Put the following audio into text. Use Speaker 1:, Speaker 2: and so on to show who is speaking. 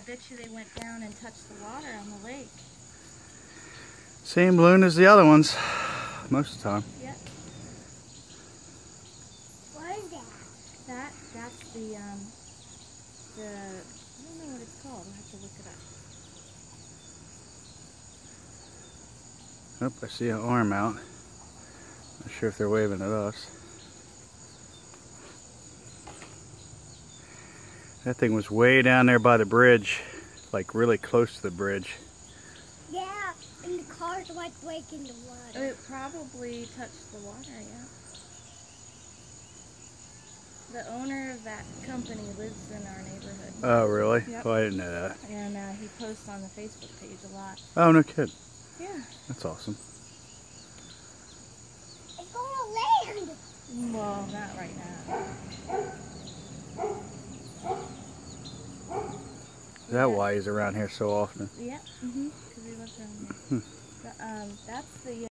Speaker 1: bet you they went down and touched the water on the lake.
Speaker 2: Same balloon as the other ones, most of the time.
Speaker 1: Yep.
Speaker 3: What is that?
Speaker 1: That's the I don't know what it's called. I'll have to look it up.
Speaker 2: Oh, I see an arm out. Not sure if they're waving at us. That thing was way down there by the bridge, like really close to the bridge.
Speaker 3: Yeah, and the cars went right in the water.
Speaker 1: It probably touched the water, yeah. The owner of that company lives in our neighborhood.
Speaker 2: Oh, really?
Speaker 1: Yep.
Speaker 2: Oh, I didn't know that.
Speaker 1: And he posts on the Facebook page a lot.
Speaker 2: Oh, no kidding.
Speaker 1: Yeah.
Speaker 2: That's awesome.
Speaker 3: It's gonna land.
Speaker 1: Well, not right now.
Speaker 2: Is that why he's around here so often?
Speaker 1: Yeah. Because he lives around here. That's the